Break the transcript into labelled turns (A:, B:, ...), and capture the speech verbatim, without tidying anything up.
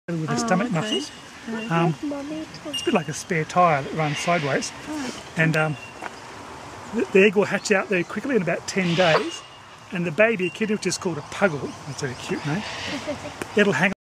A: with the
B: Oh,
A: stomach
B: okay.
A: muscles. Um, it's a bit like a spare tyre that runs sideways.
B: Oh.
A: And um, the, the egg will hatch out very quickly in about ten days. And the baby echidna, which is called a puggle, that's a very cute name, it'll hang